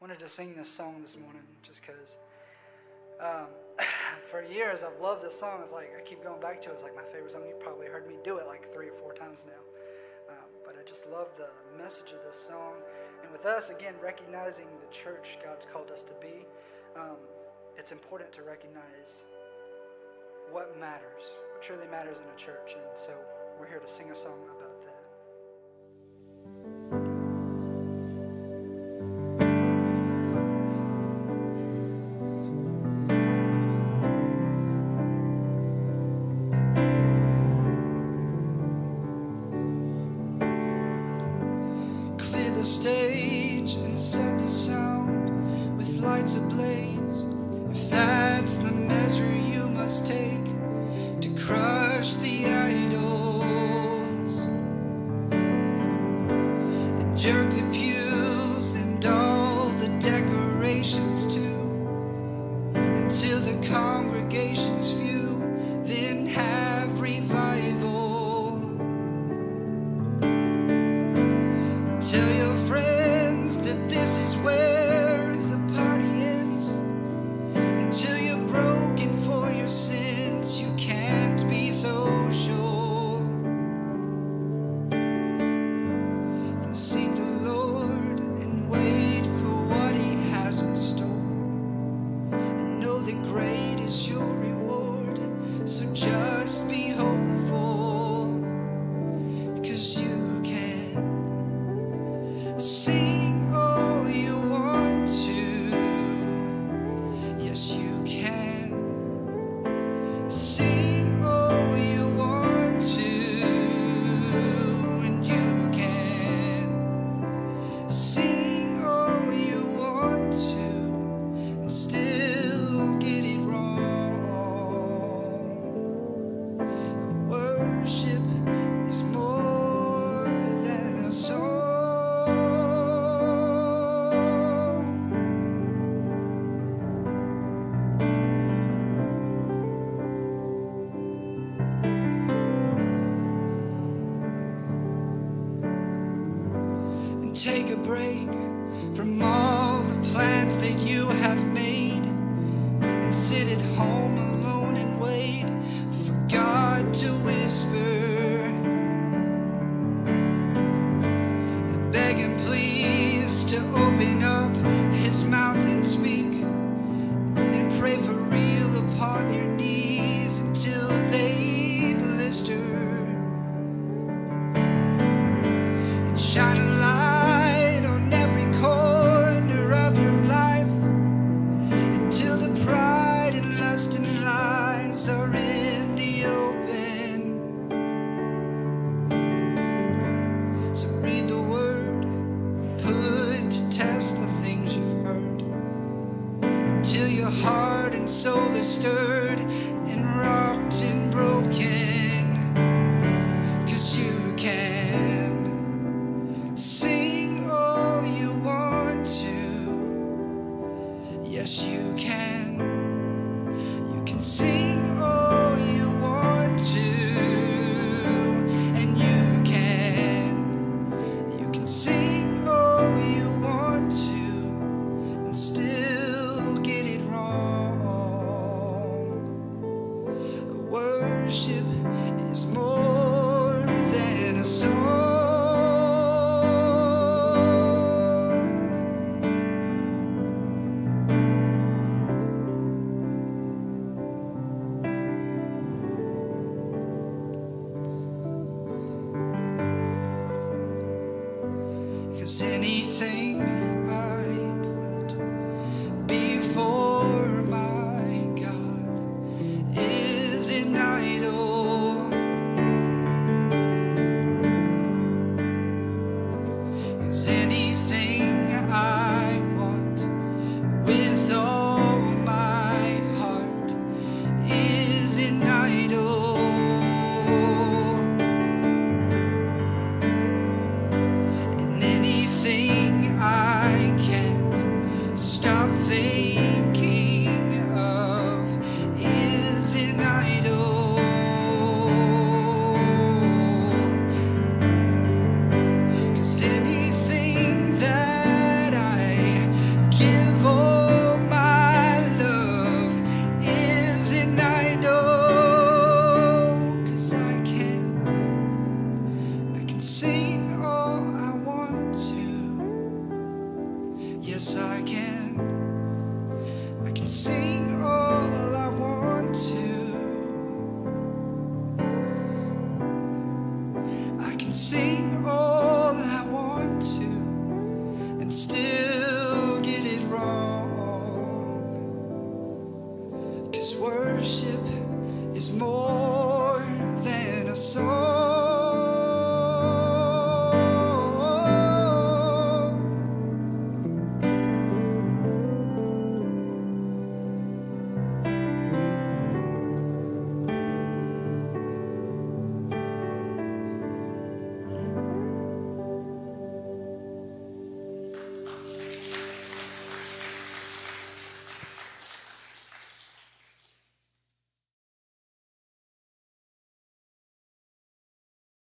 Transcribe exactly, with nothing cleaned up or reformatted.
wanted to sing this song this morning just because um, for years I've loved this song. It's like I keep going back to it. It's like my favorite song. You've probably heard me do it like three or four times now. Um, but I just love the message of this song. And with us, again, recognizing the church God's called us to be, um, it's important to recognize what matters, what truly matters in a church. And so we're here to sing a song about that. The stage and set the sound with lights ablaze. If that's the measure you must take to crush the idols and jerk the pews and all the decorations too, until the congregation's few, then have revival. Tell your friends that this is where the party ends. Until you're broken for your sins, you can't be so sure. Then seek the Lord and wait for what He has in store, and know that great is your reward. So just be hopeful, 'cause you can sing all you want to. Yes, you can. Sing all you want to. And you can. Sing all you want to and still get it wrong. Worship is more than a song. Take a break from all the plans that you have made, and sit at home alone and wait for God to whisper, and beg Him please to open up His mouth and speak, and pray for real upon your knees until they blister, and shine a light are in the open. So read the word, put to test the things you've heard, until your heart and soul is stirred and rocked and broken. 'Cause you can sing all you want to. Yes, you can. You can sing all you want to, and you can, you can sing all you want to, and still get it wrong. Worship is more than a song. Anything I put before my God is an idol. 'Cause anything I want with all my heart is an idol. Anything I yes I can. I can see